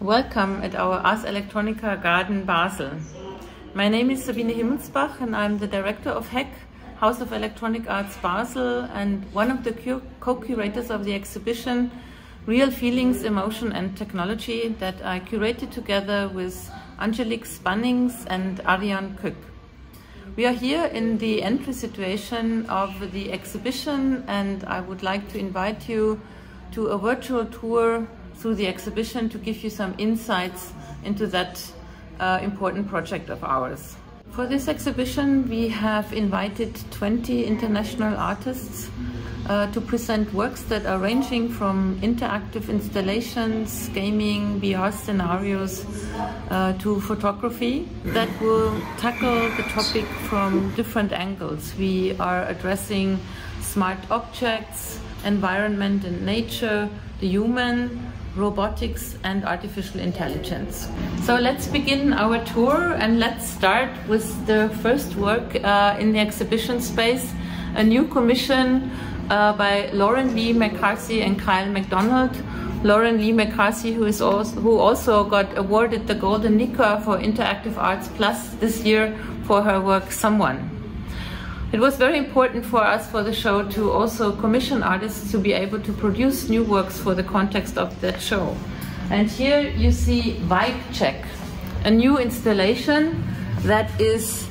Welcome at our Ars Electronica Garden Basel. My name is Sabine Himmelsbach and I'm the director of HeK, House of Electronic Arts Basel, and one of the co-curators of the exhibition Real Feelings, Emotion and Technology that I curated together with Angelique Spannings and Ariane Kück. We are here in the entry situation of the exhibition, and I would like to invite you to a virtual tour through the exhibition to give you some insights into that important project of ours. For this exhibition, we have invited 20 international artists to present works that are ranging from interactive installations, gaming, VR scenarios, to photography that will tackle the topic from different angles. We are addressing smart objects, environment and nature, the human, robotics and artificial intelligence. So let's begin our tour, and let's start with the first work in the exhibition space, a new commission by Lauren Lee McCarthy and Kyle McDonald. Lauren Lee McCarthy, who also got awarded the Golden Nika for Interactive Arts Plus this year for her work Someone. It was very important for us for the show to also commission artists to be able to produce new works for the context of that show. And here you see Vibe Check, a new installation that is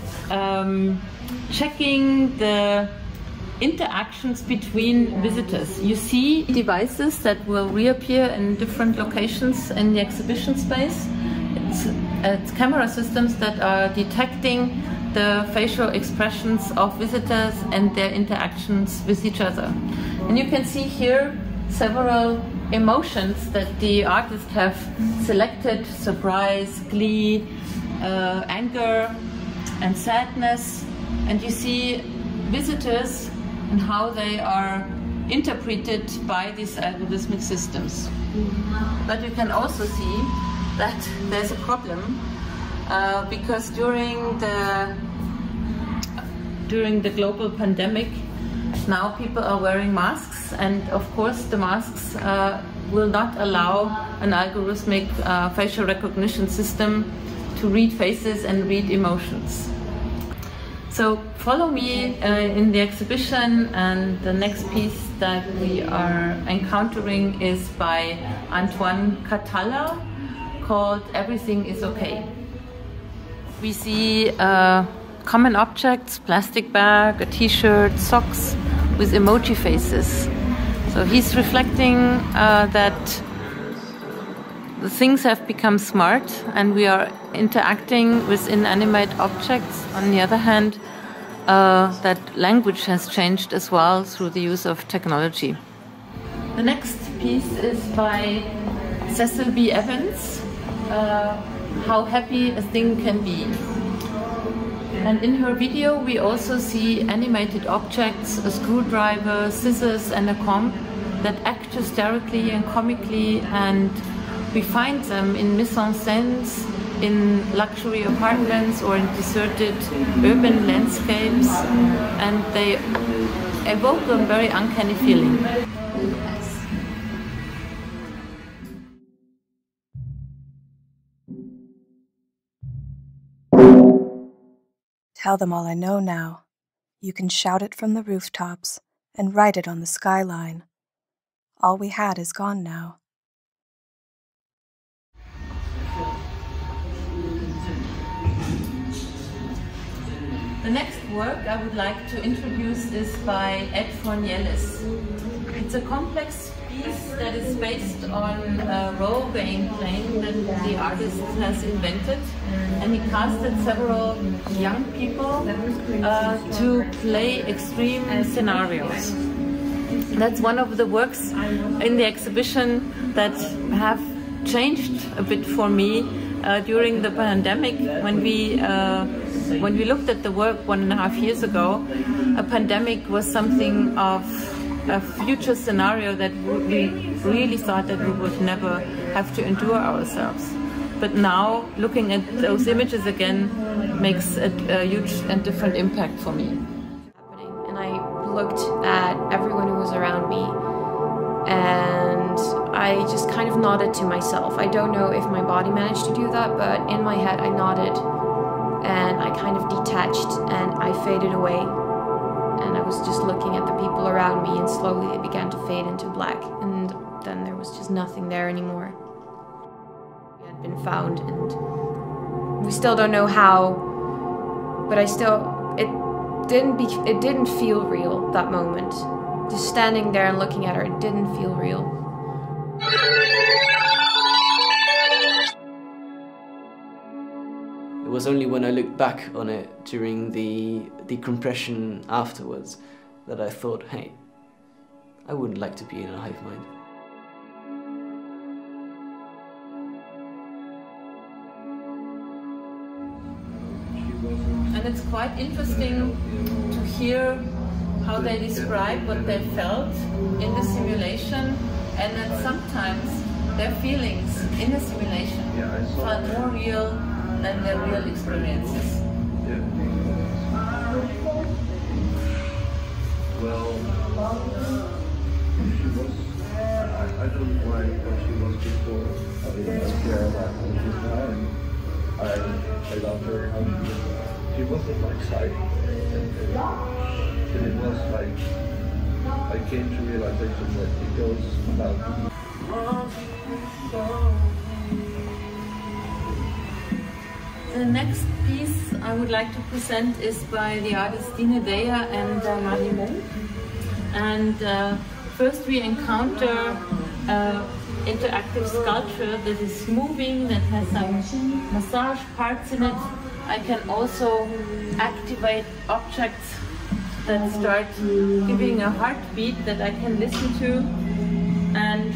checking the interactions between visitors. You see devices that will reappear in different locations in the exhibition space. It's camera systems that are detecting the facial expressions of visitors and their interactions with each other. And you can see here several emotions that the artists have selected: surprise, glee, anger and sadness. And you see visitors and how they are interpreted by these algorithmic systems. But you can also see that there's a problem because during the global pandemic, now people are wearing masks, and of course the masks will not allow an algorithmic facial recognition system to read faces and read emotions. So follow me in the exhibition, and the next piece that we are encountering is by Antoine Catala, called Everything is Okay. We see common objects, plastic bag, a t-shirt, socks with emoji faces. So he's reflecting that the things have become smart and we are interacting with inanimate objects. On the other hand, that language has changed as well through the use of technology. The next piece is by Cecil B. Evans, How Happy a Thing Can Be. And in her video we also see animated objects, a screwdriver, scissors and a comb that act hysterically and comically, and we find them in mise-en-scènes, in luxury apartments or in deserted urban landscapes, and they evoke a very uncanny feeling. Tell them all I know now. You can shout it from the rooftops and write it on the skyline. All we had is gone now. The next work I would like to introduce is by Ed Fornielis. It's a complex piece that is based on a role-playing plane that the artist has invented, and he casted several young people to play extreme scenarios. That's one of the works in the exhibition that have changed a bit for me during the pandemic. When we looked at the work 1.5 years ago, a pandemic was something of a future scenario that we really thought that we would never have to endure ourselves. But now, looking at those images again makes a huge and different impact for me. And I looked at everyone who was around me, and I just kind of nodded to myself. I don't know if my body managed to do that, but in my head I nodded and I kind of detached and I faded away. And I was just looking at the people around me and slowly they began to fade into black. And then there was just nothing there anymore. It had been found and we still don't know how, but it didn't feel real, that moment. Just standing there and looking at her, it didn't feel real. It was only when I looked back on it during the decompression afterwards that I thought, hey, I wouldn't like to be in a hive mind. And it's quite interesting to hear how they describe what they felt in the simulation, and that sometimes their feelings in the simulation felt more real than their real experiences. Well, she was, I don't like what she was before. I didn't care about how she was now, and I loved her how she was. She wasn't like psych. But it was like, I came to realization that it goes about. The next piece I would like to present is by the artists Stine Deyer and Marie Monk. And first we encounter interactive sculpture that is moving, that has some massage parts in it. I can also activate objects that start giving a heartbeat that I can listen to. And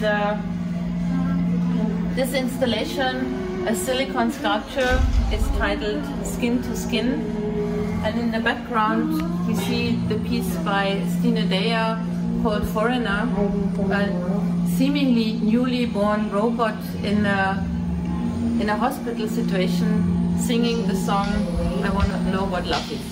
this installation, a silicon sculpture, is titled Skin to Skin. And in the background we see the piece by Stine Deyer called Foreigner, a seemingly newly born robot in a hospital situation, singing the song I Want to Know What Love Is.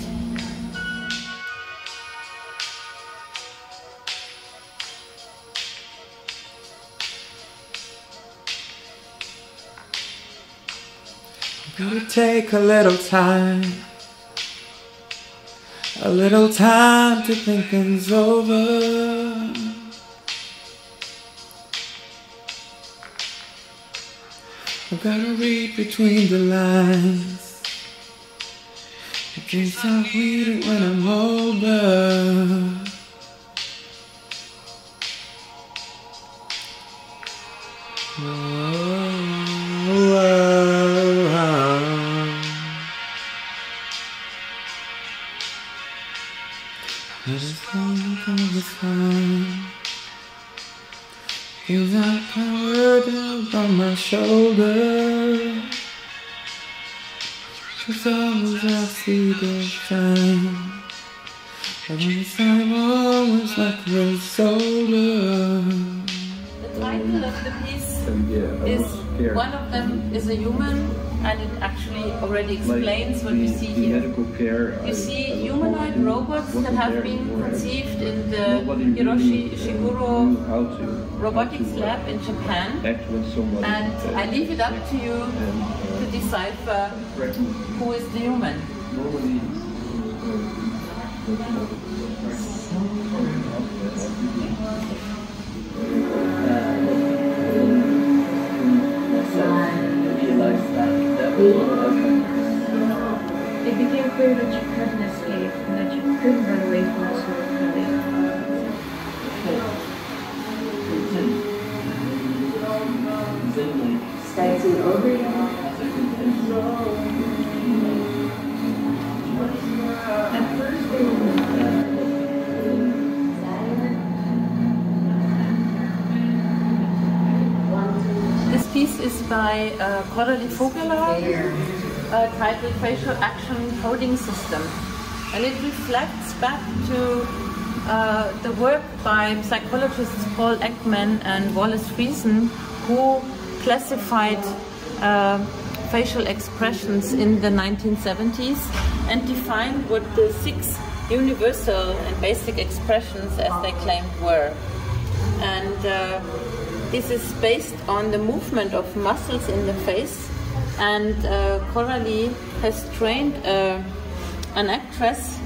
Gotta take a little time to think things over. I've gotta read between the lines in case I'll read it when I'm older. Feels like power down on my shoulder. Cause always I see the shine. Every time always like a soldier. The title of the piece is, one of them is a human, and it actually already explains what you see here. You see humanoid robots that have been conceived in the Hiroshi Ishiguro robotics lab in Japan, and I leave it up to you to decipher who is the human. It became clear that you couldn't escape and that you couldn't run away from this sort of feeling. Starting over at first This piece is by Coralie Vogeler, titled Facial Action Coding System, and it reflects back to the work by psychologists Paul Ekman and Wallace Friesen, who classified facial expressions in the 1970s and defined what the 6 universal and basic expressions, as they claimed, were. And This is based on the movement of muscles in the face, and Coralie has trained an actress,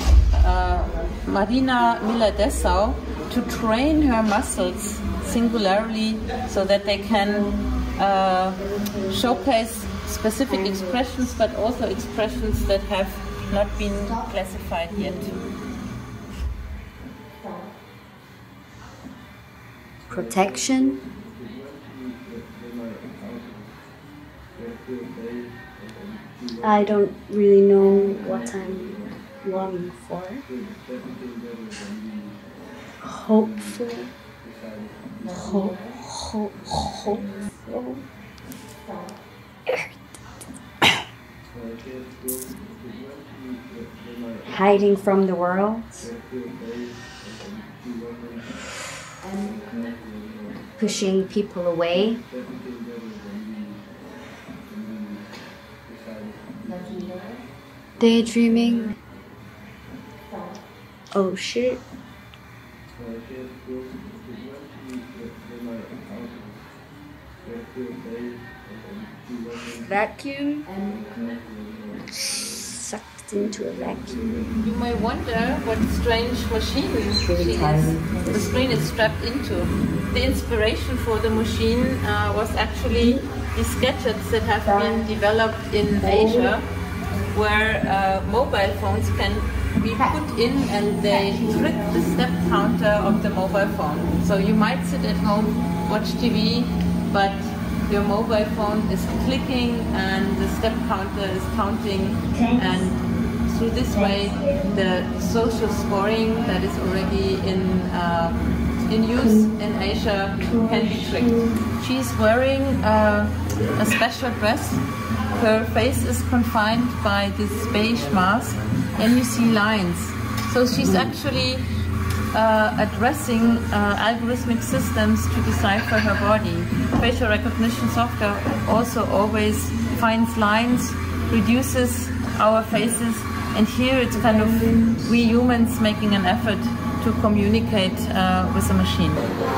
Marina Miller-Dessau, to train her muscles singularly so that they can showcase specific expressions, but also expressions that have not been classified yet. Protection. I don't really know what I'm longing for. Hopeful. Hopeful. Hiding from the world. Pushing people away. Daydreaming. Oh shit. Vacuum. Sucked into a vacuum. You may wonder what strange machine she is. The screen is strapped into. The inspiration for the machine was actually these gadgets that have been developed in Asia, where mobile phones can be put in and they trick the step counter of the mobile phone. So you might sit at home, watch TV, but your mobile phone is clicking and the step counter is counting, and through this way the social scoring that is already in use in Asia can be tricked. She's wearing a special dress. Her face is confined by this beige mask, and you see lines. So she's actually addressing algorithmic systems to decipher her body. Facial recognition software also always finds lines, reduces our faces, and here it's kind of we humans making an effort to communicate with a machine.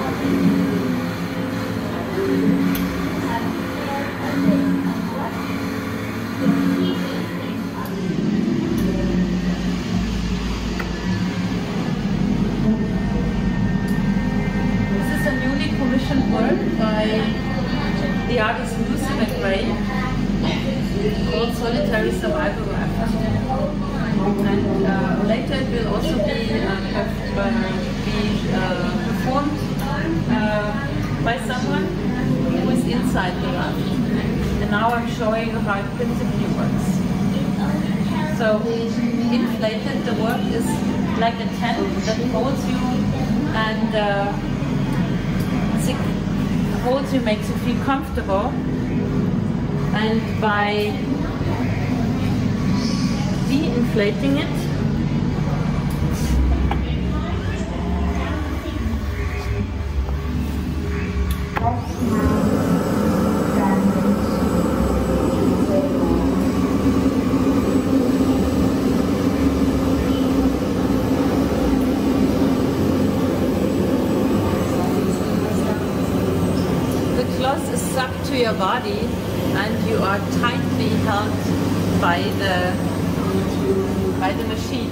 Work by the artist Lucy McRae called Solitary Survival Raft. And later it will also be performed by someone who is inside the raft. And now I'm showing you how it principally works. So inflated, the work is like a tent that holds you and holds you, makes you feel comfortable, and by de-inflating it, to your body, and you are tightly held by the machine.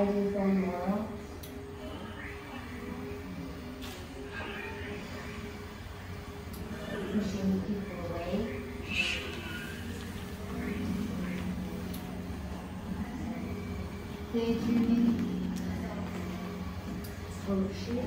hiding from the world. Pushing people away. Daydreaming. Full of shit.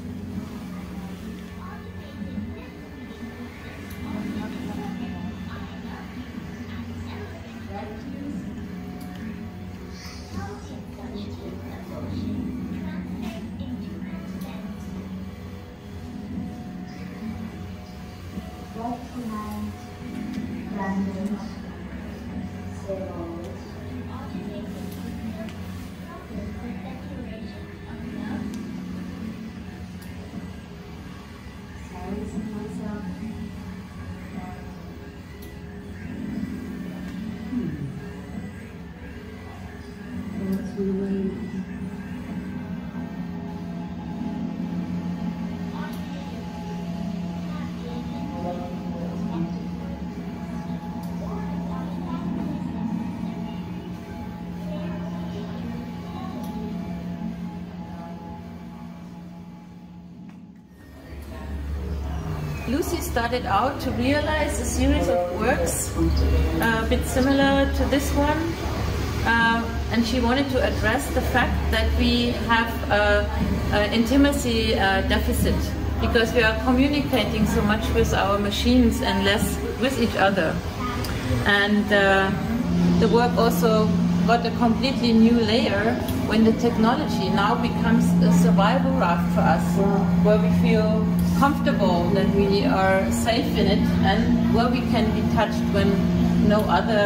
Lucy started out to realize a series of works a bit similar to this one, and she wanted to address the fact that we have an intimacy deficit because we are communicating so much with our machines and less with each other. And the work also got a completely new layer when the technology now becomes a survival raft for us, where we feel comfortable that we are safe in it and where we can be touched when no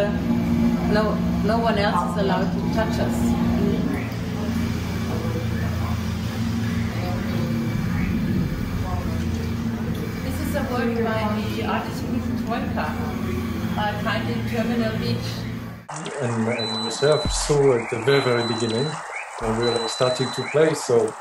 one else is allowed to touch us. This is a work by the artist group Troika, titled Terminal Beach. And myself saw at the very, very beginning when we were starting to play, so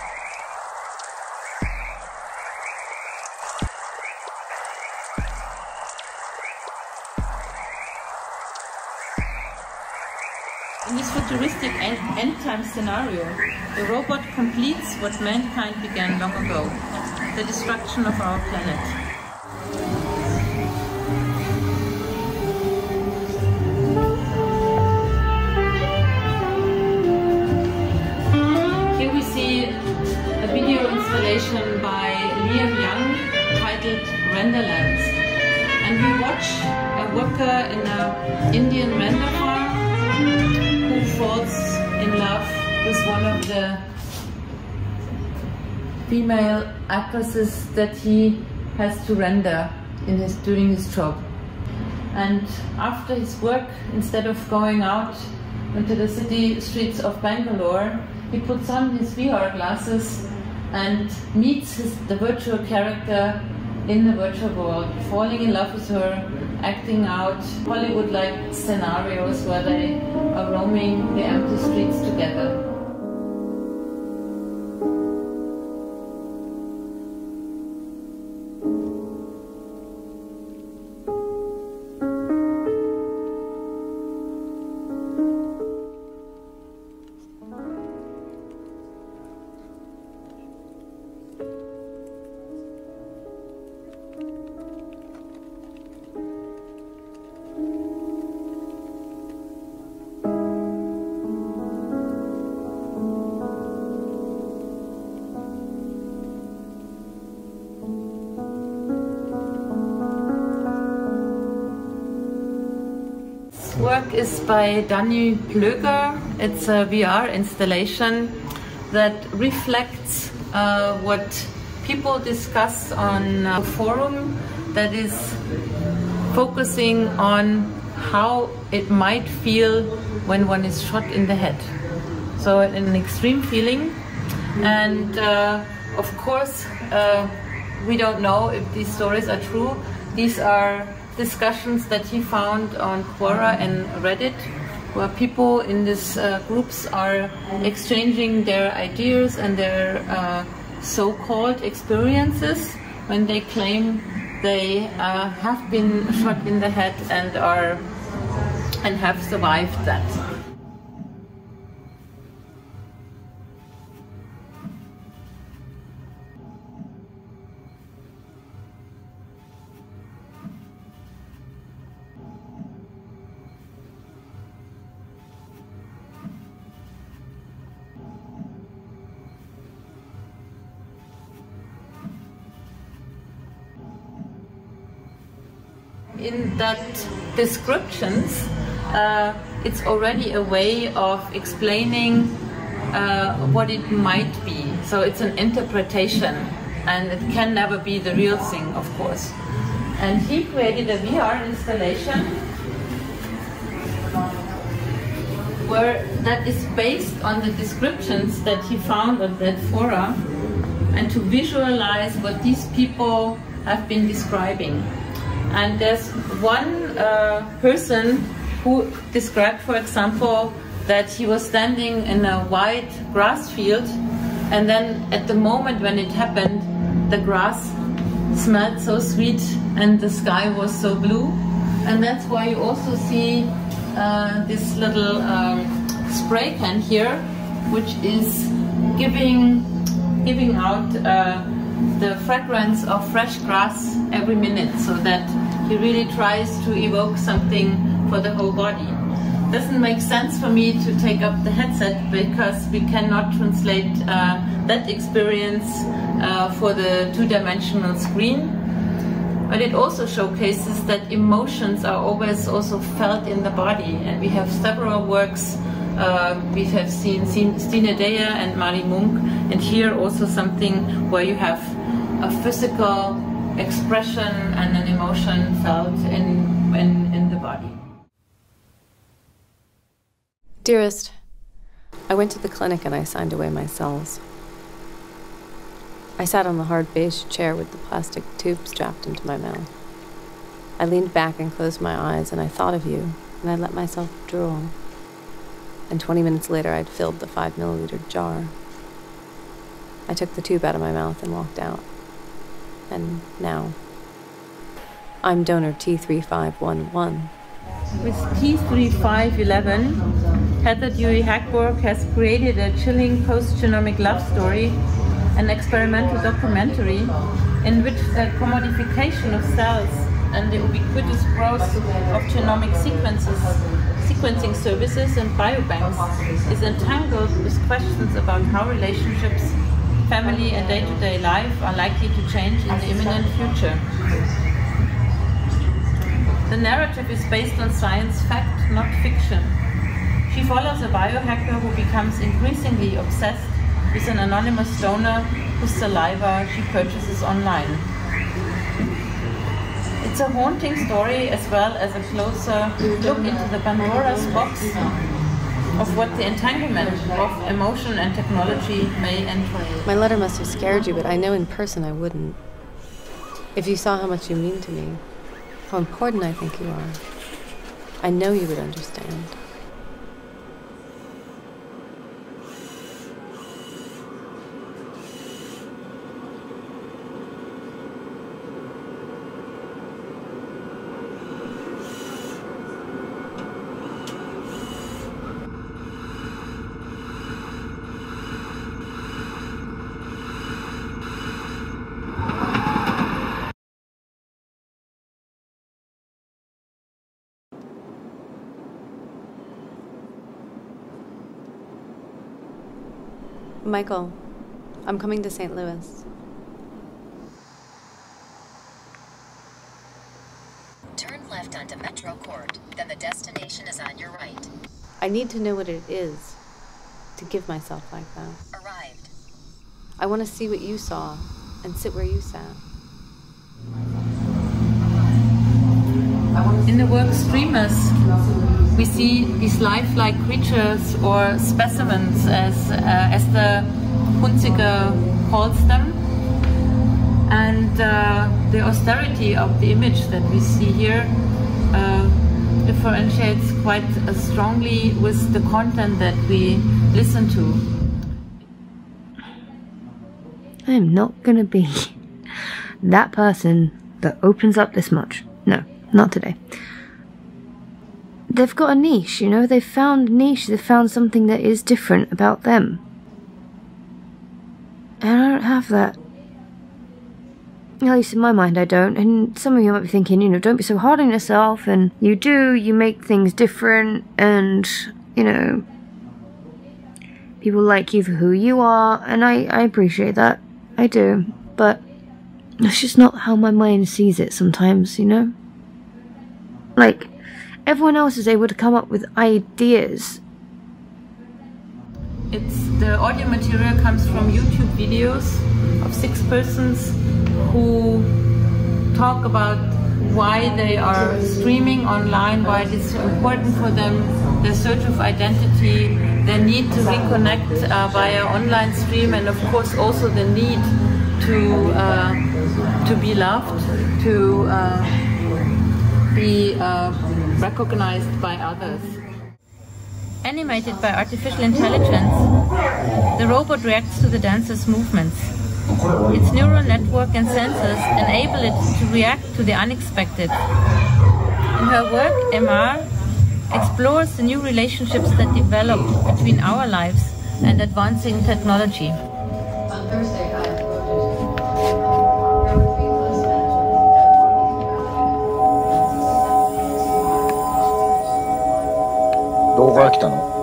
in this futuristic end-time scenario, the robot completes what mankind began long ago, the destruction of our planet. Here we see a video installation by Liam Young titled Renderlands. And we watch a worker in an Indian render farm who falls in love with one of the female actresses that he has to render during his job. And after his work, instead of going out into the city streets of Bangalore, he puts on his VR glasses and meets the virtual character in the virtual world, falling in love with her, acting out Hollywood-like scenarios where they are roaming the empty streets together. Work is by Danny Plöger. It's a VR installation that reflects what people discuss on a forum that is focusing on how it might feel when one is shot in the head. So an extreme feeling, and of course we don't know if these stories are true. These are discussions that he found on Quora and Reddit, where people in these groups are exchanging their ideas and their so-called experiences when they claim they have been shot in the head and have survived that. in that descriptions, it's already a way of explaining what it might be. So it's an interpretation, and it can never be the real thing, of course. And he created a VR installation where that is based on the descriptions that he found on that fora, and to visualize what these people have been describing. And there's one person who described, for example, that he was standing in a wide grass field, and then at the moment when it happened, the grass smelled so sweet and the sky was so blue. And that's why you also see this little spray can here, which is giving out the fragrance of fresh grass every minute, so that he really tries to evoke something for the whole body. Doesn't make sense for me to take up the headset because we cannot translate that experience for the two-dimensional screen. But it also showcases that emotions are always also felt in the body, and we have several works. We have seen Stine Deyer and Mari Munk, and here also something where you have a physical expression and an emotion felt in the body. Dearest, I went to the clinic and I signed away my cells. I sat on the hard beige chair with the plastic tube strapped into my mouth. I leaned back and closed my eyes, and I thought of you, and I let myself drool. And 20 minutes later, I'd filled the 5-milliliter jar. I took the tube out of my mouth and walked out. And now, I'm donor T3511. With T3511, Heather Dewey Hackborg has created a chilling post-genomic love story, an experimental documentary in which the commodification of cells and the ubiquitous growth of genomic sequencing services and biobanks is entangled with questions about how relationships, family and day-to-day life are likely to change in the imminent future. The narrative is based on science fact, not fiction. She follows a biohacker who becomes increasingly obsessed with an anonymous donor whose saliva she purchases online. It's a haunting story as well as a closer look into the Pandora's box of what the entanglement of emotion and technology may entail. My letter must have scared you, but I know in person I wouldn't. If you saw how much you mean to me, how important I think you are, I know you would understand. Michael, I'm coming to St. Louis. Turn left onto Metro Court, then the destination is on your right. I need to know what it is to give myself like that. Arrived. I want to see what you saw and sit where you sat. In the work Streamers, we see these lifelike creatures or specimens, as the Hunziker calls them. And the austerity of the image that we see here differentiates quite strongly with the content that we listen to. I am not going to be that person that opens up this much. No, not today. They've got a niche, you know, they've found a niche, they've found something that is different about them. And I don't have that. At least in my mind I don't, and some of you might be thinking, you know, don't be so hard on yourself, and you do, you make things different, and, you know, people like you for who you are, and I appreciate that, I do, but that's just not how my mind sees it sometimes, you know? like, everyone else is able to come up with ideas. The audio material comes from YouTube videos of 6 persons who talk about why they are streaming online, why it is important for them, their search of identity, their need to reconnect via online stream, and of course also the need to be loved, to be recognized by others. Animated by artificial intelligence, the robot reacts to the dancer's movements. Its neural network and sensors enable it to react to the unexpected. In her work, MR explores the new relationships that develop between our lives and advancing technology. On Thursday, 動画が来たの？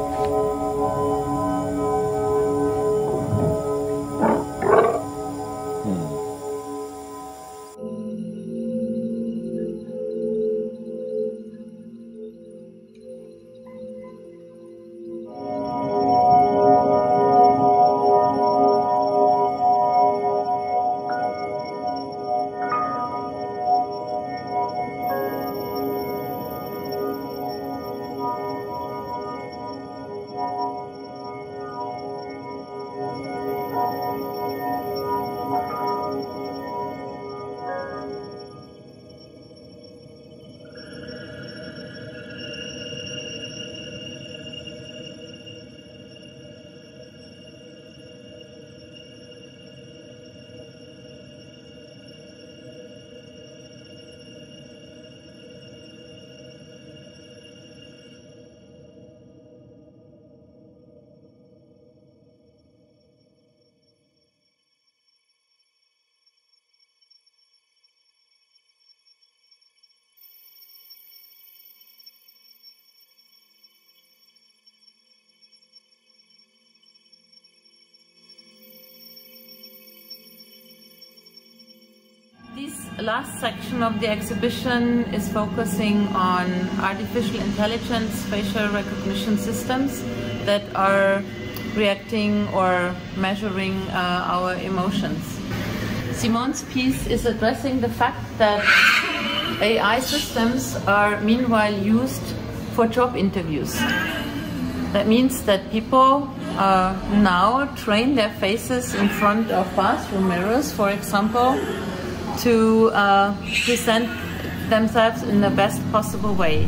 This last section of the exhibition is focusing on artificial intelligence, facial recognition systems that are reacting or measuring our emotions. Simone's piece is addressing the fact that AI systems are meanwhile used for job interviews. That means that people now train their faces in front of bathroom mirrors, for example, to present themselves in the best possible way.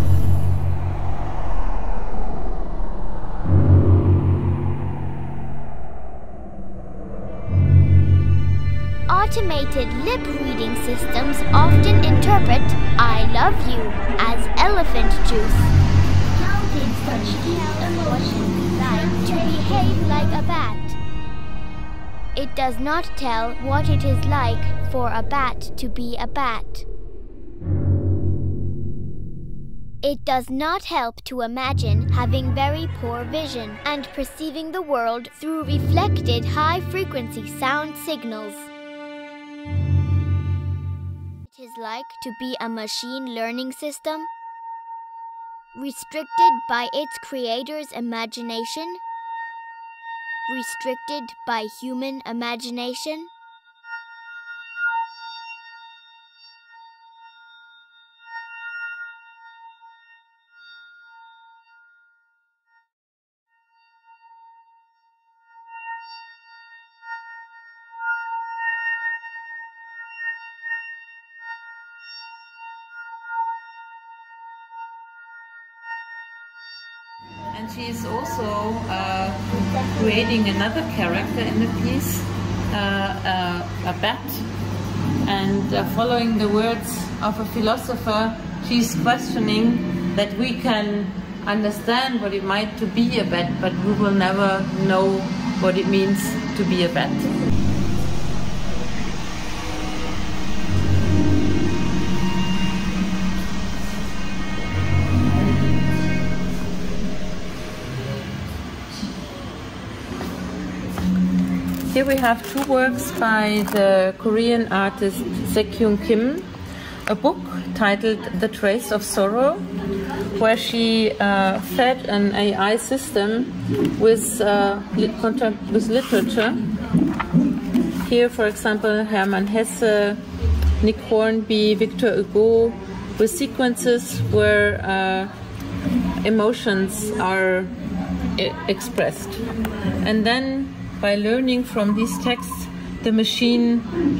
Automated lip-reading systems often interpret "I love you" as elephant juice. Counting such deep emotions like to behave like a bat. It does not tell what it is like for a bat to be a bat. It does not help to imagine having very poor vision and perceiving the world through reflected high-frequency sound signals. It is like to be a machine learning system, restricted by its creator's imagination, restricted by human imagination. And she is also creating another character in the piece, a bat. And following the words of a philosopher, she's questioning that we can understand what it might to be a bat, but we will never know what it means to be a bat. Here we have two works by the Korean artist Sekyung Kim, a book titled The Trace of Sorrow, where she fed an AI system with literature. Here, for example, Hermann Hesse, Nick Hornby, Victor Hugo, with sequences where emotions are expressed. And then, by learning from these texts, the machine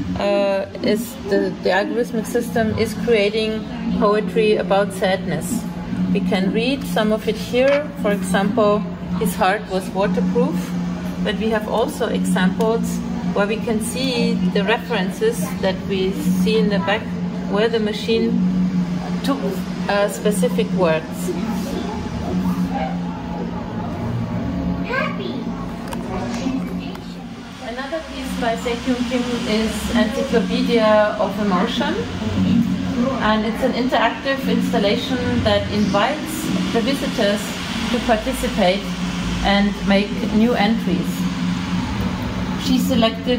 the algorithmic system is creating poetry about sadness. We can read some of it here. For example, his heart was waterproof, but we have also examples where we can see the references that we see in the back, where the machine took specific words. Another piece by HeK Kim is Encyclopedia of Emotion, and it's an interactive installation that invites the visitors to participate and make new entries. She selected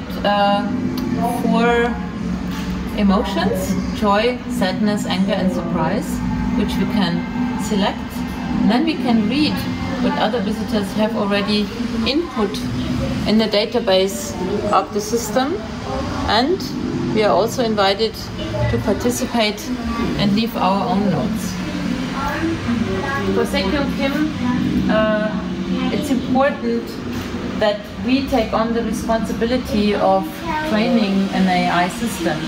4 emotions: joy, sadness, anger and surprise, which we can select. And then we can read what other visitors have already input in the database of the system, and we are also invited to participate and leave our own notes. For HeK Kim, it's important that we take on the responsibility of training an AI system.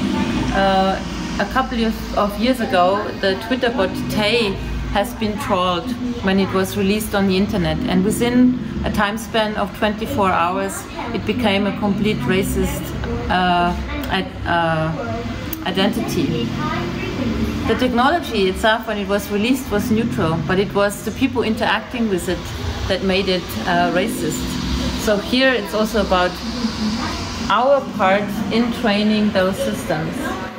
A couple of years ago, the Twitter bot Tay has been trawled when it was released on the internet, and within a time span of 24 hours it became a complete racist identity. The technology itself, when it was released, was neutral, but it was the people interacting with it that made it racist. So here it's also about our part in training those systems.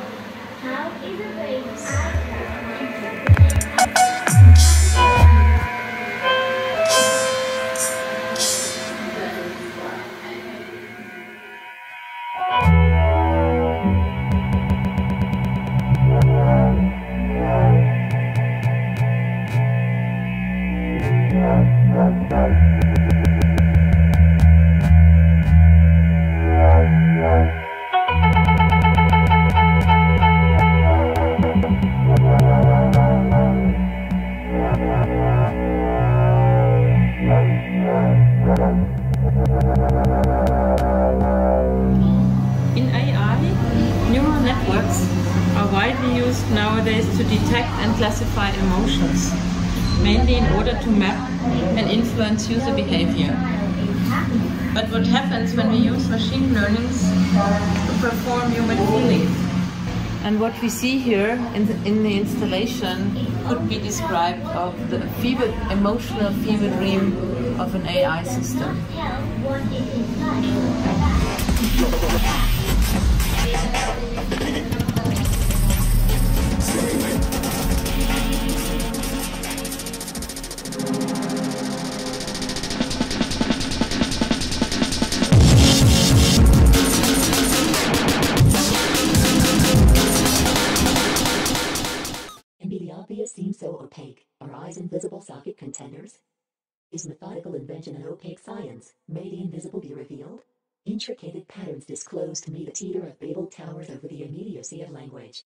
Nowadays to detect and classify emotions, mainly in order to map and influence user behavior. But what happens when we use machine learnings to perform human feelings? And what we see here in the installation could be described of the emotional fever dream of an AI system. Seems so opaque. Are eyes invisible socket contenders? Is methodical invention an opaque science? May the invisible be revealed? Intricated patterns disclose to me the teeter of Babel towers over the immediacy of language.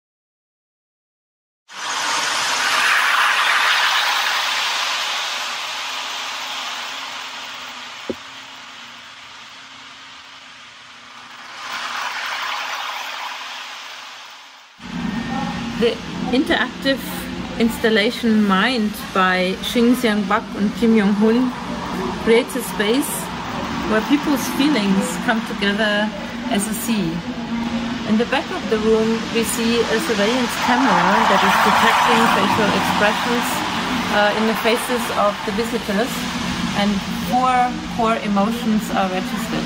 The interactive installation Mind by Xingxiang Bak and Kim Yong-hun creates a space where people's feelings come together as a sea. In the back of the room we see a surveillance camera that is detecting facial expressions in the faces of the visitors, and 4 core emotions are registered.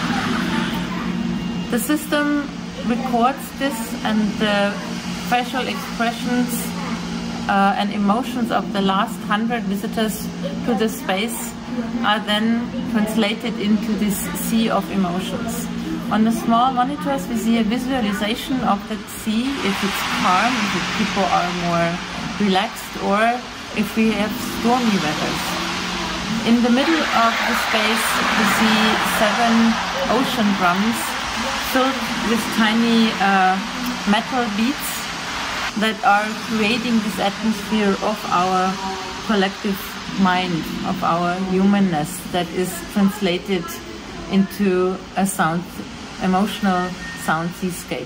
The system records this, and the facial expressions and emotions of the last 100 visitors to the space are then translated into this sea of emotions. On the small monitors we see a visualization of the sea, if it's calm, if the people are more relaxed, or if we have stormy weather. In the middle of the space we see 7 ocean drums filled with tiny metal beads that are creating this atmosphere of our collective mind, of our humanness, that is translated into a emotional sound seascape.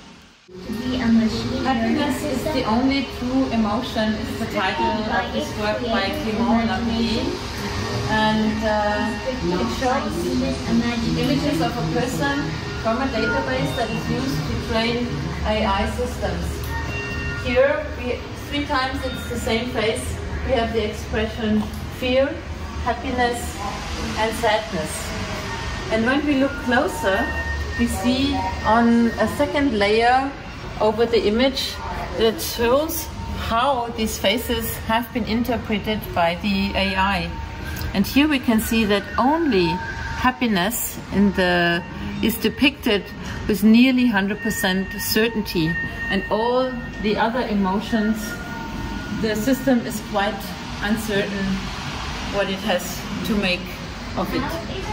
Happiness is the only true emotion is the title of this work by Clément Lapierre, and it shows images of a person from a database that is used to train AI systems. Here, 3 times it's the same face. We have the expression fear, happiness, and sadness. And when we look closer, we see on a second layer over the image that shows how these faces have been interpreted by the AI. And here we can see that only happiness is depicted with nearly 100% certainty, and all the other emotions, the system is quite uncertain what it has to make of it.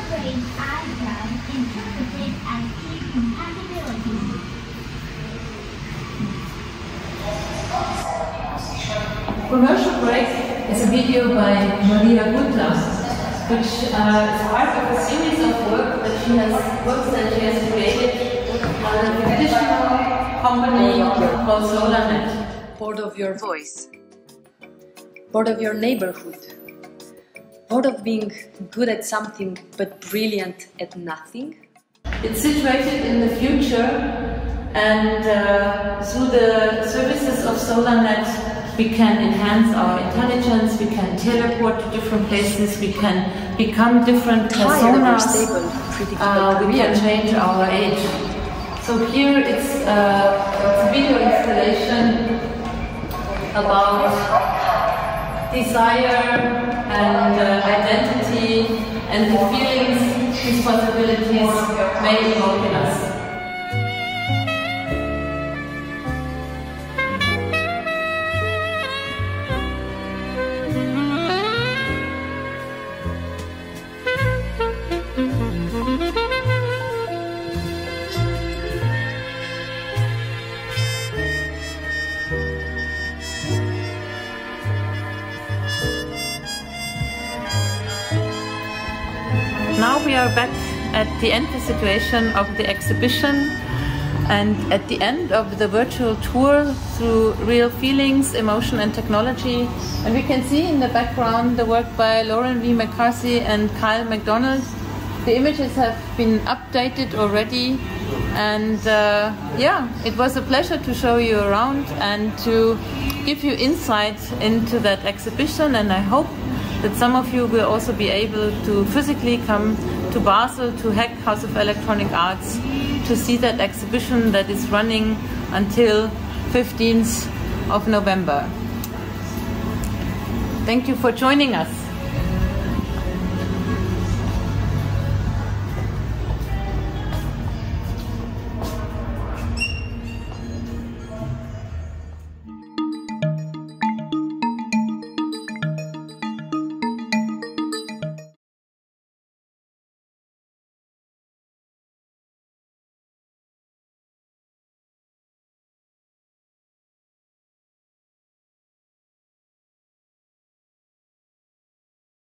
Commercial Break is a video by Maria Gutta, which is part of a series of works that she has created for a traditional company called SolarNet. Bored of your voice, bored of your neighborhood, bored of being good at something but brilliant at nothing. It's situated in the future, and through the services of SolarNet we can enhance our intelligence, we can teleport to different places, we can become different personas, we can change our age. So here it's a video installation about desire and identity and the feelings these possibilities may evoke in us. Now we are back at the entry situation of the exhibition and at the end of the virtual tour through real feelings, emotion and technology. And we can see in the background the work by Lauren V. McCarthy and Kyle McDonald. The images have been updated already, and yeah, it was a pleasure to show you around and to give you insight into that exhibition, and I hope that some of you will also be able to physically come to Basel, to HeK, House of Electronic Arts, to see that exhibition that is running until 15th of November. Thank you for joining us.